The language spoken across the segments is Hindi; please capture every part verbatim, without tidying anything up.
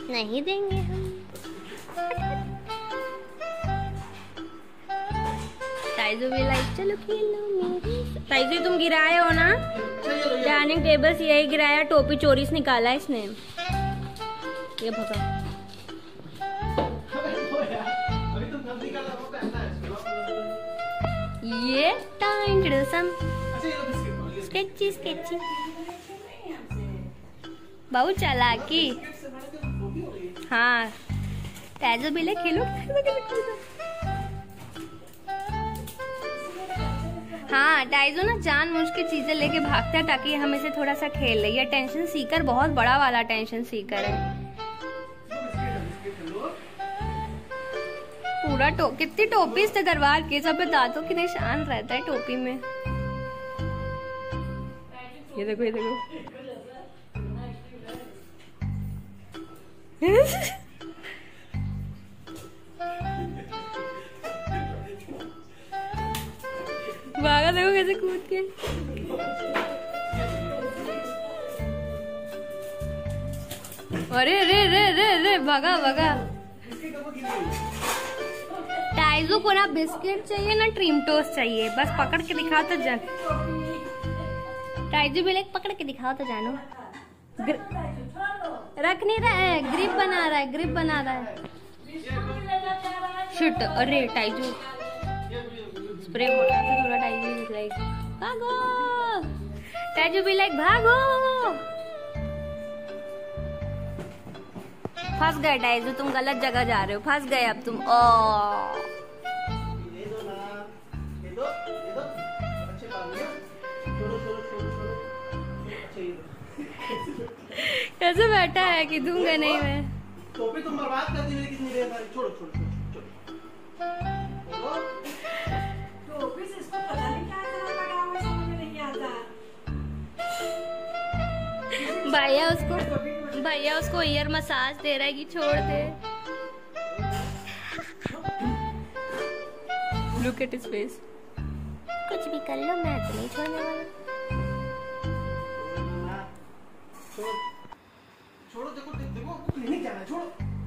नहीं देंगे हम। टाइजू भी लाइक चलो खेलो मेरे। टाइजू तुम गिराए हो ना डाइनिंग टेबल से, यही गिराया, टोपी चोरी से निकाला इसने। ये भगा। ये टाइम स्केची स्केची बहुत चालाकी। हाँ टाइजू भी ले खेलो। हाँ टाइजू ना जानबूझ के चीजें लेके भागता है ताकि हम इसे थोड़ा सा खेल ले। ये टेंशन सीकर बहुत बड़ा वाला टेंशन सीकर है। पूरा टो कितनी टोपी इससे दरबार के सब पे दांतों की निशान रहता है टोपी में। ये देखो ये देखो। भागा देखो कैसे कूद के। अरे रे रे रे रे भागा भागा। टाइजू को ना बिस्किट चाहिए ना ट्रीम टोस्ट चाहिए, बस पकड़ के दिखाओ तो जान। टाइजू भी लेक पकड़ के दिखाओ तो जानो। रख नहीं रहा है, ग्रिप बना रहा है, ग्रिप बना रहा है। शिट, अरे टाइजू स्प्रे बोतल से थोड़ा टाइजू लाइक भागो। टाइजू भी लाइक भागो। फंस गए टाइजू, तुम गलत जगह जा रहे हो, फंस गए अब तुम। ओ कैसे बैठा है कि दूंगा नहीं मैं। टोपी तुम बर्बाद कर दी मेरी कितनी देर सारी। छोड़ो छोड़ो छोड़ो। टोपी से इसको पता नहीं क्या लगा हुआ, समझ में नहीं आता। भैया उसको भैया उसको ईयर मसाज दे रहा है कि छोड़ दे। Look at his face. कुछ भी कर लो मैं तो नहीं छोड़ने वाला। छोड़ो देखो देखो क्लिनिक जाना है, छोड़ो।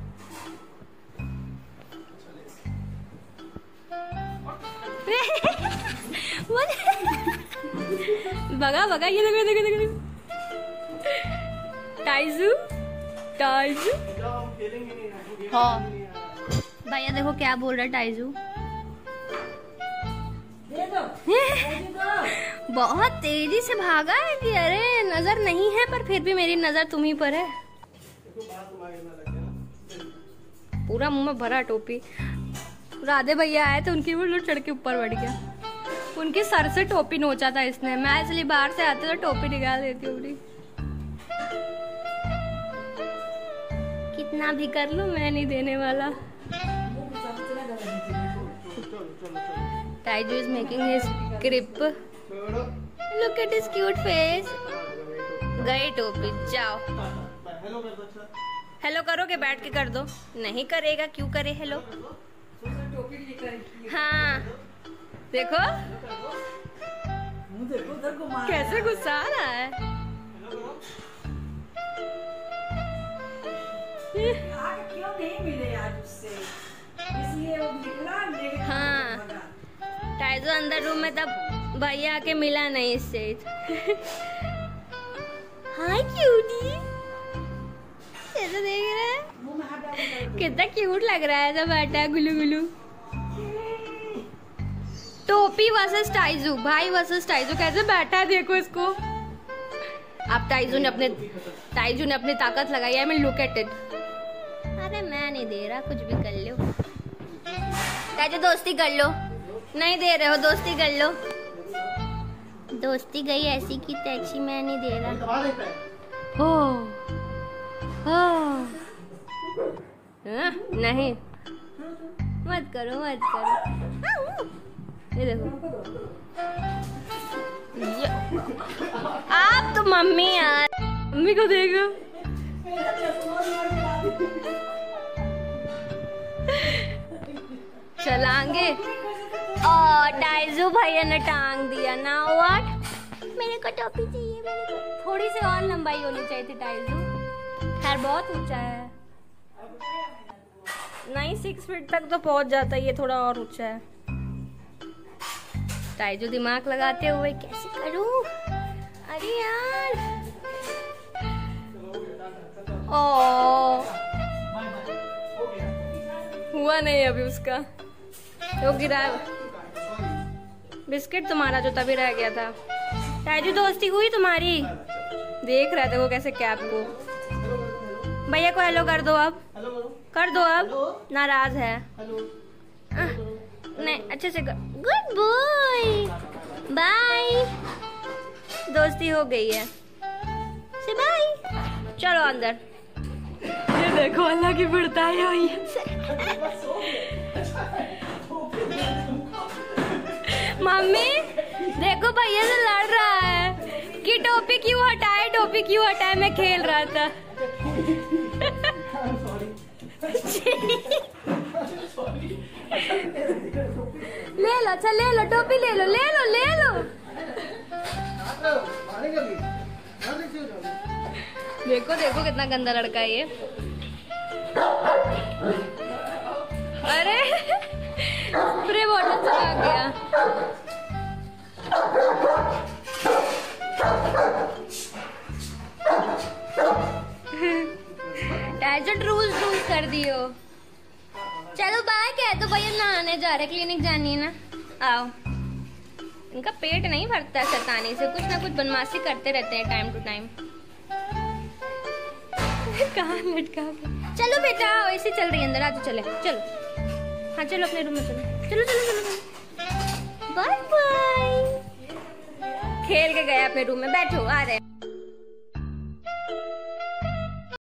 भगा भगा। ये देखो देखो देखो देखो। टाइजू टाइजू हाँ भैया देखो क्या बोल रहा है टाइजू। दे दो, दे दो। बहुत तेजी से भागा है कि अरे नजर नहीं है, पर फिर भी मेरी नजर तुम ही पर है। पूरा मुंह में भरा टोपी। राधे भैया आए तो उनकी वो चढ़ के ऊपर बढ़ गया। उनके सर से टोपी नोचा था इसने। मैं इसलिए बाहर से आते तो टोपी निकाल देती हूँ अपनी। कितना भी कर लूं मैं नहीं देने वाला। टाइजू is making his grip. Look at his cute face. गई टोपी, जाओ। हेलो करो के बैठ के कर दो। नहीं करेगा, क्यों करे हेलो। हाँ देखो कैसे गुस्सा आ रहा है। क्यों नहीं मिले आज उससे, इसलिए वो निकला। हाँ टाइजू अंदर रूम में तब भैया आके मिला नहीं इससे। हाय क्यूटी, कैसे देख रहा है, कितना क्यूट लग रहा है सब बैठा गुलू गुलू। टोपी वर्सेस टाइजू, भाई वर्सेस टाइजू, कैसे बैठा है देखो इसको। अब टाइजू ने अपने टाइजू ने अपनी ताकत लगाई है। मैं लुक एट इट। अरे मैं नहीं दे रहा, कुछ भी कर लो। टाइजू दोस्ती कर लो। नहीं दे रहे हो, दोस्ती कर लो। दोस्ती गई ऐसी की तैसी, मैं नहीं दे रहा। हो हो नहीं मत करो मत करो। ये देखो ये। आप तो मम्मी यार, मम्मी को देखो। चलाएंगे। और टाइजू भैया ने टांग दिया ना। व्हाट, मेरे को टोपी चाहिए। मेरे को थोड़ी सी और लंबाई होनी चाहिए थी टाइजू। खैर बहुत ऊंचा है। नहीं, सिक्स फीट तक तो पहुंच जाता है, ये थोड़ा और ऊंचा है। टाइजू दिमाग लगाते हुए कैसे करूं? अरे यार, ओ हुआ नहीं अभी उसका, वो गिरा। बिस्किट तुम्हारा जो तभी रह गया था। टाइजू दोस्ती हुई तुम्हारी? देख रहे थे वो कैसे कैप को। भैया को हेलो कर दो, अब कर दो, अब नाराज है। आ, नहीं, अच्छे से कर। Good boy, bye. दोस्ती हो गई है से, बाय। चलो अंदर। ये देखो अल्लाह की बड़ताई हुई है। मम्मी देखो भैया से लड़ रहा है कि टोपी क्यों हटाए, टोपी क्यों हटाए। मैं खेल रहा था। ले लो, अच्छा ले लो, टोपी ले लो, ले लो, ले लो। देखो देखो कितना गंदा लड़का है ये। अरे स्प्रे बॉटल चला गया। टाइजर रूल्स रूल्स कर दियो। चलो बाय। कह तो भैया नहाने जा रहे, क्लिनिक जानी है ना। आओ। इनका पेट नहीं भरता शैतानी से, कुछ ना कुछ बदमाशी करते रहते हैं टाइम टू टाइम। कहाँ लटका गया? चलो बेटा, ऐसे चल रही है अंदर। आ तो चले, चलो। हाँ चलो अपने रूम में चलो, चलो चलो चलो। Bye bye. खेल के गया अपने रूम में, बैठो। आ रहे